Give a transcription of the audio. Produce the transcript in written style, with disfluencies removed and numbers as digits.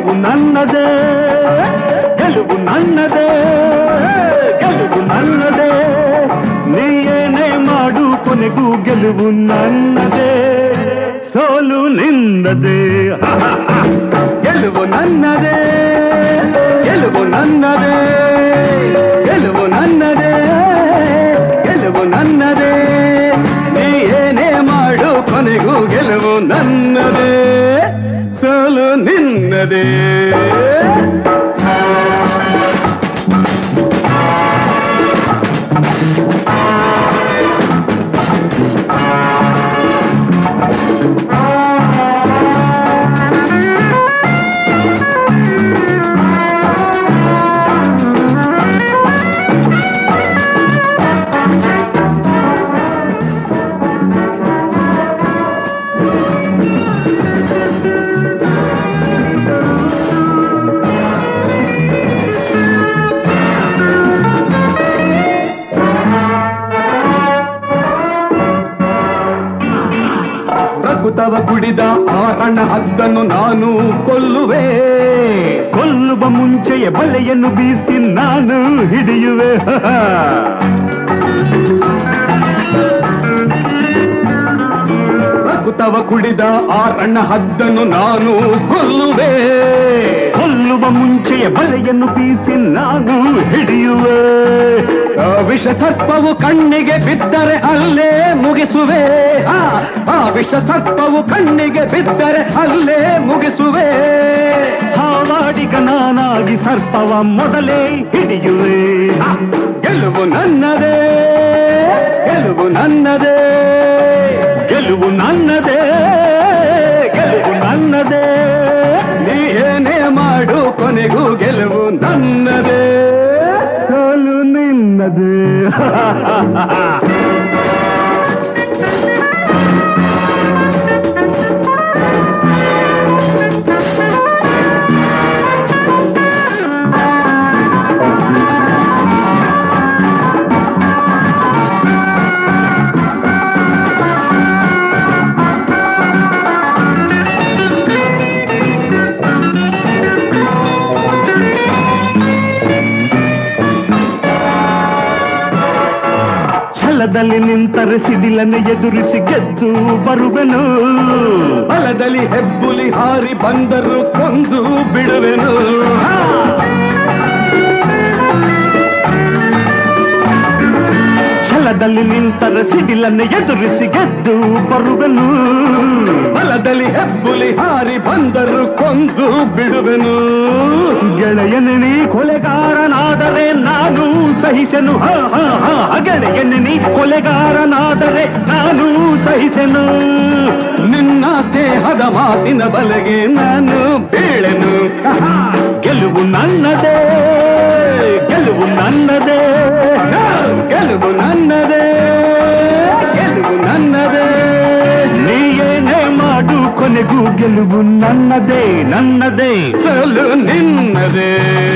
ಗೆಲುವು ನನ್ನದೇ, ಗೆಲುವು ನನ್ನದೇ, ಗೆಲುವು ನನ್ನದೇ. ನೀ ಏನೇ ಮಾಡು ಕೊನೆಗೂ ಗೆಲುವು ನನ್ನದೇ, ಸೋಲು ನಿನ್ನದೇ. ಗೆಲುವು ನನ್ನದೇ, ಗೆಲುವು ನನ್ನದೇ, ಗೆಲುವು ನನ್ನದೇ, ಗೆಲುವು ನನ್ನದೇ. ನೀ ಏನೇ ಮಾಡು ಕೊನೆಗೂ ಗೆಲುವು ನನ್ನದೇ, ಸೋಲು ನಿನ್ನದೇ. ರಕುತವ ಕುಡಿದ ಆ ರಣ ಹದ್ದನ್ನು ನಾನು ಕೊಲ್ಲುವೆ, ಕೊಲ್ಲುವ ಮುಂಚೆಯೇ ಬಲೆಯನ್ನು ಬೀಸಿ ನಾನು ಹಿಡಿಯುವೆ. ರಕುತವ ಕುಡಿದ ಆ ರಣ ಹದ್ದನ್ನು ನಾನು ಕೊಲ್ಲುವೆ, ಕೊಲ್ಲುವ ಮುಂಚೆಯೇ ಬಲೆಯನ್ನು ಬೀಸಿ ನಾನು ಹಿಡಿಯುವೆ. ವಿಷ ಸರ್ಪವು ಕಣ್ಣಿಗೆ ಬಿದ್ದರೆ ಅಲ್ಲೇ ಮುಗಿಸುವೆ, ಆ ವಿಷ ಸರ್ಪವು ಕಣ್ಣಿಗೆ ಬಿದ್ದರೆ ಅಲ್ಲೇ ಮುಗಿಸುವೆ. ಹಾವಾಡಿಗ ನಾನಾಗಿ ಸರ್ಪವ ಮೊದಲೇ ಹಿಡಿಯುವೆ. ಗೆಲುವು ನನ್ನದೇ, ಗೆಲುವು ನನ್ನದೇ, ಗೆಲುವು ನನ್ನದೇ, ಗೆಲುವು ನನ್ನದೇ. ನೀ ಏನೇ ಮಾಡು ಕೊನೆಗೂ ಗೆಲುವು ನನ್ನದೇ, ಸೋಲು ನಿನ್ನದೇ. ಛಲದಲ್ಲಿ ನಿಂತರೆ ಸಿಡಿಲನ್ನು ಎದುರಿಸಿ ಗೆದ್ದು ಬರುವೆನು, ಬಲದಲ್ಲಿ ಹೆಬ್ಬುಲಿ ಹಾರಿ ಬಂದರು ಕೊಂದು ಬಿಡುವೆನು. ಛಲದಲ್ಲಿ ನಿಂತರೆ ಸಿಡಿಲನ್ನು ಎದುರಿಸಿ ಗೆದ್ದು ಬರುವೆನು, ಬಲದಲ್ಲಿ ಹೆಬ್ಬುಲಿ ಹಾರಿ ಬಂದರು ಕೊಂದು ಬಿಡುವೆನು. ಗೆಳೆಯನೇ ನೀ ಕೊಲೆಗಾರನಾದರೆ ನಾನು ಸಹಿಸೆನು, ಗೆಳೆಯನೇ ನೀ ಕೊಲೆಗಾರನಾದರೆ ನಾನು ಸಹಿಸೆನು. ನಿನ್ನ ಸ್ನೇಹದ ಮಾತಿನ ಬಲೆಗೆ ನಾನು ಬೀಳೆನು. ಗೆಲುವು ನನ್ನದೇ, ಗೆಲುವು ನನ್ನದೇ, ಗೆಲುವು ನನ್ನದೇ, ಗೆಲುವು ನನ್ನದೇ. ನೀ ಏನೇ ಮಾಡು ಕೊನೆಗೂ ಗೆಲುವು ನನ್ನದೇ, ನನ್ನದೇ, ಸೋಲು ನಿನ್ನದೇ.